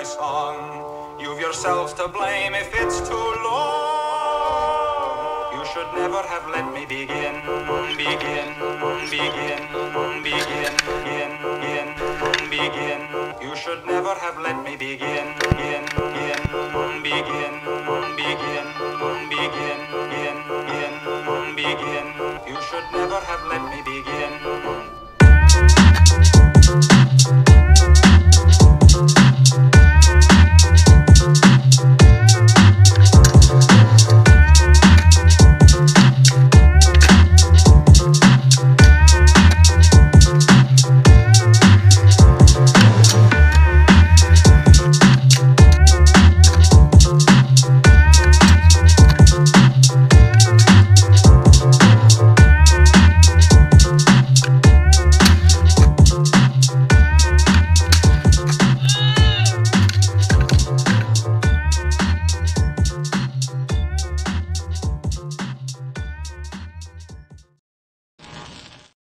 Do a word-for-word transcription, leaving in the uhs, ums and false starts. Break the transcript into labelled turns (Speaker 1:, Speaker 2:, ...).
Speaker 1: song. You've yourselves to blame if it's too long. You should never have let me begin, begin, begin, begin, begin, begin, begin. You should never have let me begin, begin, begin, begin, begin, begin, begin, begin. You should never have let me begin.